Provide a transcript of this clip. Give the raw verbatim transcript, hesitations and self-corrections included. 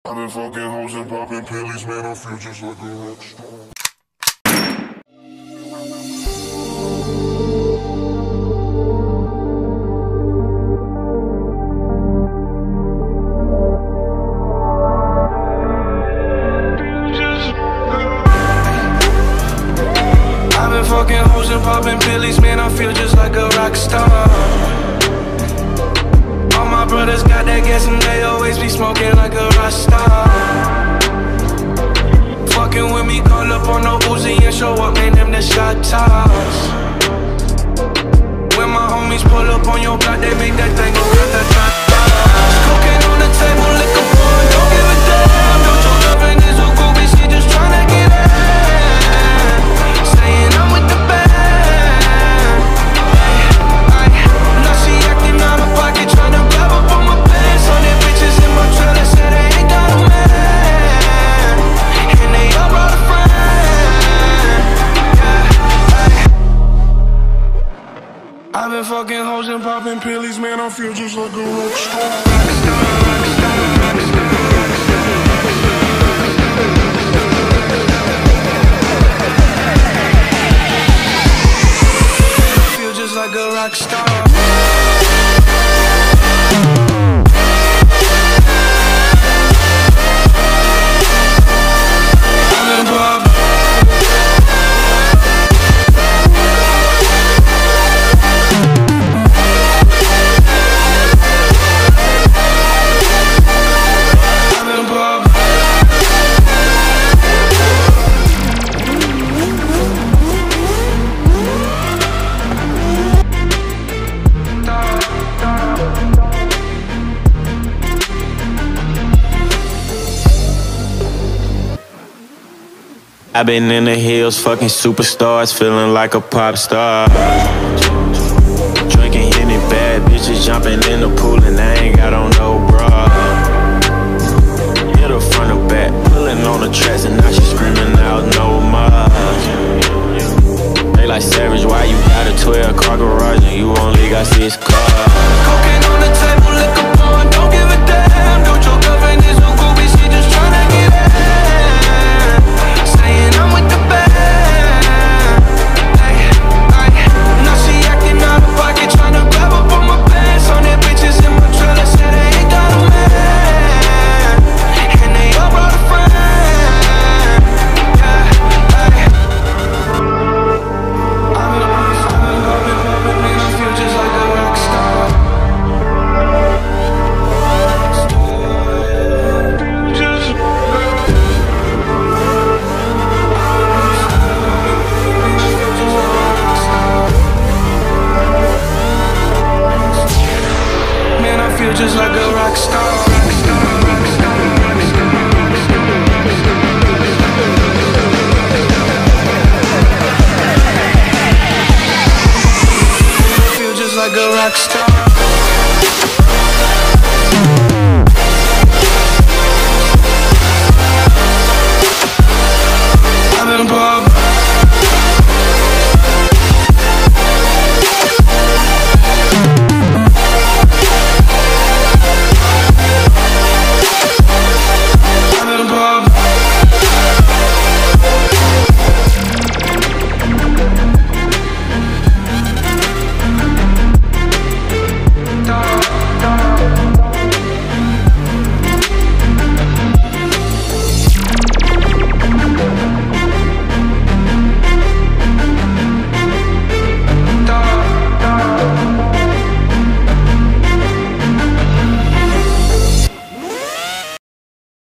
I've been fucking hoes and popping pills, man, I feel just like a rockstar. I've been fucking hoes and popping pills, man, I feel just like a rock star. All my brothers got that gas and they always be smoking like a Rockstar. Fucking with me, call up on no Uzi and show up, man, them the shot toss. When my homies pull up on your block, they make that thing go rat-a-tat-tat. Cocaine on the table, liquor pouring, don't give a damn. Don't your girlfriend is a groupie, she just tryna get in. Saying I'm with the band. Now she acting out of pocket, tryna grab up on my pants. On their bitches in my trailer, say they ain't got a man, and they all brought a friend. Yeah, I've been fucking hoes and popping pills, man, I feel just like a rockstar. I feel just like a rockstar. I've been in the hills, fucking superstars, feeling like a pop star. Drinking any bad bitches, jumping in the pool, and I ain't got on no bra. Hit her front or back, pulling on the tracks, and now she screaming out no more. They like Savage, why you got a twelve car garage and you only got six cars? Cocaine on the table, liquor pouring, don't give a damn. Don't your girlfriend is a groupie, she just tryna get in. Saying I'm with the band. Ay, ay. Now she acting out of pocket, tryna grab up on my pants. On their bitches in my trailer, say they ain't got a man, and they all brought a friend. Yeah, ay. I've been poppin', poppin', poppin', man, I feel just like a rockstar. Man, I feel just like a rock star. I feel just like a rock star.